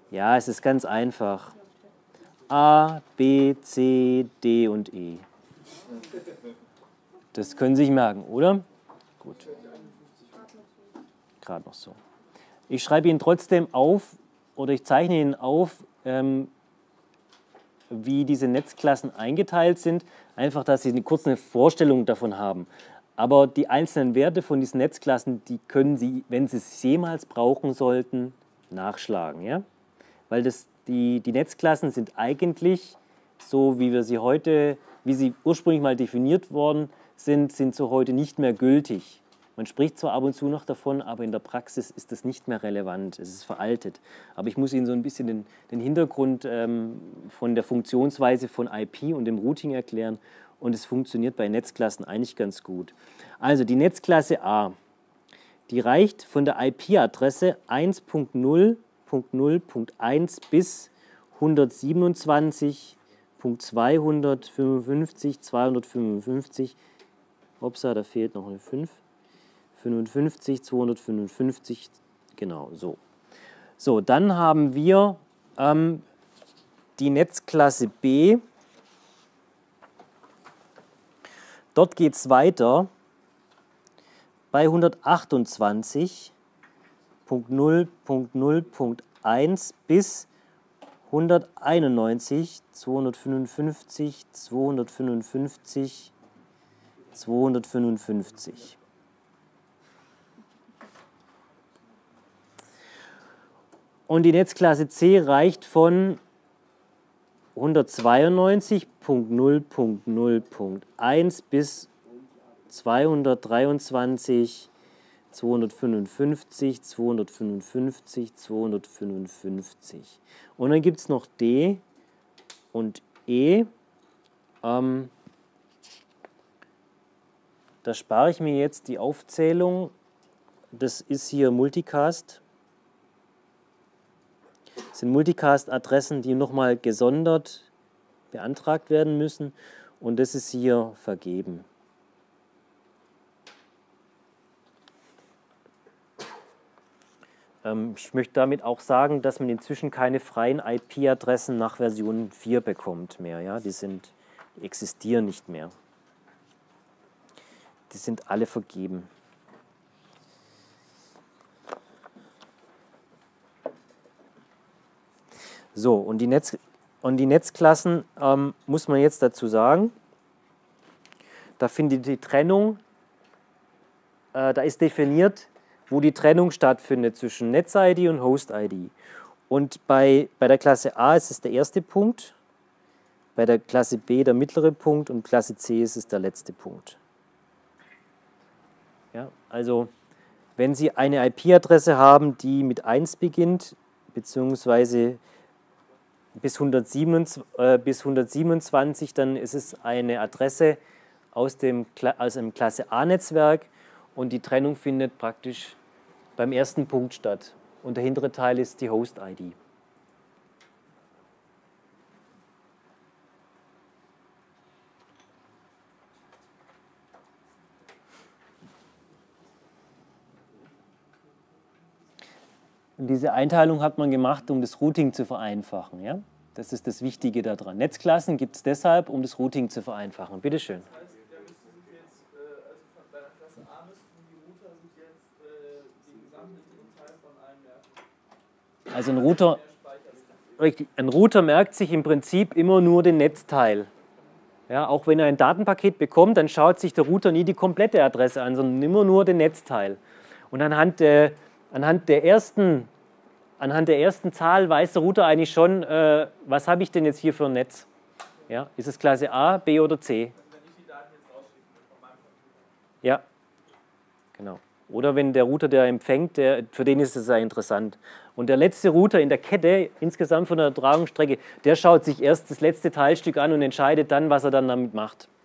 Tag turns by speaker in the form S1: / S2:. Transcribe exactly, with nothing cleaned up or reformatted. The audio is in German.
S1: Ja, es ist ganz einfach. A, B, C, D und E. Das können Sie sich merken, oder? Gut. Gerade noch so. Ich schreibe Ihnen trotzdem auf, oder ich zeichne Ihnen auf, ähm, wie diese Netzklassen eingeteilt sind. Einfach, dass Sie eine kurze Vorstellung davon haben. Aber die einzelnen Werte von diesen Netzklassen, die können Sie, wenn Sie es jemals brauchen sollten, nachschlagen. Ja? Weil das, die, die Netzklassen sind eigentlich, so wie wir sie heute, wie sie ursprünglich mal definiert worden sind, sind so heute nicht mehr gültig. Man spricht zwar ab und zu noch davon, aber in der Praxis ist das nicht mehr relevant, es ist veraltet. Aber ich muss Ihnen so ein bisschen den, den Hintergrund ähm, von der Funktionsweise von I P und dem Routing erklären und es funktioniert bei Netzklassen eigentlich ganz gut. Also die Netzklasse A, die reicht von der I P-Adresse eins Punkt null Punkt null Punkt eins bis hundertsiebenundzwanzig Punkt zweihundertfünfundfünfzig Punkt zweihundertfünfundfünfzig, upsa, da fehlt noch eine fünf, fünfundfünfzig, zweihundertfünfundfünfzig, genau, so. So, dann haben wir ähm, die Netzklasse B. Dort geht es weiter bei hundertachtundzwanzig Punkt null Punkt null Punkt eins bis hunderteinundneunzig, zweihundertfünfundfünfzig, zweihundertfünfundfünfzig, zweihundertfünfundfünfzig. Und die Netzklasse C reicht von hundertzweiundneunzig Punkt null Punkt null Punkt eins bis zweihundertdreiundzwanzig, zweihundertfünfundfünfzig, zweihundertfünfundfünfzig, zweihundertfünfundfünfzig. Und dann gibt es noch D und E. Ähm, da spare ich mir jetzt die Aufzählung. Das ist hier Multicast. Das sind Multicast-Adressen, die nochmal gesondert beantragt werden müssen. Und das ist hier vergeben. Ähm, ich möchte damit auch sagen, dass man inzwischen keine freien I P-Adressen nach Version vier bekommt mehr. Ja? Die, sind, die existieren nicht mehr. Die sind alle vergeben. So, und die, Netz, und die Netzklassen ähm, muss man jetzt dazu sagen, da findet die Trennung, äh, da ist definiert, wo die Trennung stattfindet zwischen Netz-I D und Host-I D. Und bei, bei der Klasse A ist es der erste Punkt, bei der Klasse B der mittlere Punkt und Klasse C ist es der letzte Punkt. Ja, also, wenn Sie eine I P-Adresse haben, die mit eins beginnt, beziehungsweise bis hundertsiebenundzwanzig, dann ist es eine Adresse aus dem, aus dem Klasse A-Netzwerk und die Trennung findet praktisch beim ersten Punkt statt. Und der hintere Teil ist die Host-I D. Und diese Einteilung hat man gemacht, um das Routing zu vereinfachen. Ja? Das ist das Wichtige daran. Netzklassen gibt es deshalb, um das Routing zu vereinfachen. Bitte schön.
S2: Das heißt, da müssten sich jetzt, also bei der Klasse A müssten die Router sich jetzt den gesamten Teil von einem merken.
S1: Also ein Router, richtig, ein Router merkt sich im Prinzip immer nur den Netzteil. Ja, auch wenn er ein Datenpaket bekommt, dann schaut sich der Router nie die komplette Adresse an, sondern immer nur den Netzteil. Und anhand der Anhand der, ersten, anhand der ersten Zahl weiß der Router eigentlich schon, äh, was habe ich denn jetzt hier für ein Netz? Ja, ist es Klasse A, B oder C?
S2: Wenn ich die Daten jetzt rausschicken von meinem Computer.
S1: Ja, genau. Oder wenn der Router, der empfängt, der, für den ist es sehr interessant. Und der letzte Router in der Kette, insgesamt von der Übertragungsstrecke, der schaut sich erst das letzte Teilstück an und entscheidet dann, was er dann damit macht.